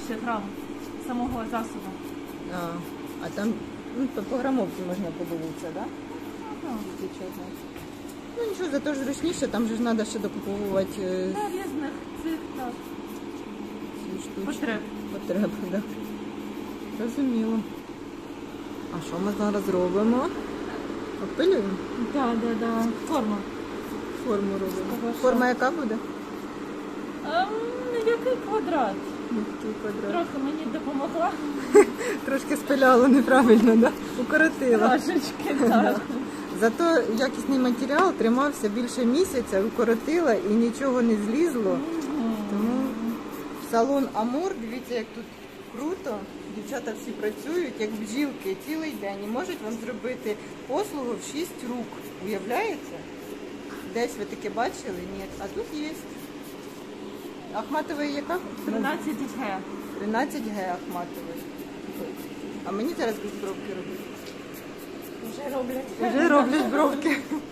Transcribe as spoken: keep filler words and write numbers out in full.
двісті грам самого засобу. А, а там ну, по, по грамовці можна подивитися, так? Да? Ну, Ну нічого, зато ж зручніше, там же ж треба ще докуповувати е, для різних цих так, ці штучки. потреб. Потреб, да. Розуміло. А що ми зараз робимо? Опилюємо? Так, так, так. Форма. Форму робимо. Того, що- Форма яка буде? Ем, який квадрат? Який квадрат. Трохи мені допомогла. Трошки спиляла неправильно, да? Укоротила. Трошечки, так. Зато якісний матеріал тримався більше місяця, укоротила і нічого не злізло. Тому салон Амур, дивіться, як тут круто. Дівчата всі працюють, як бджілки, цілий день. І можуть вам зробити послугу в шість рук. Уявляєте? Десь ви таке бачили? Ні. А тут є. Ахматовий яка? тринадцять Г. тринадцять Г Ахматовий. А мені зараз без бровки робити. Вже роблять. Вже роблять бровки.